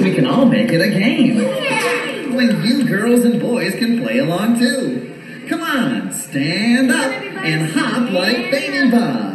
We can all make it a game. When you girls and boys can play along too. Come on, stand up and hop like Baby Bob.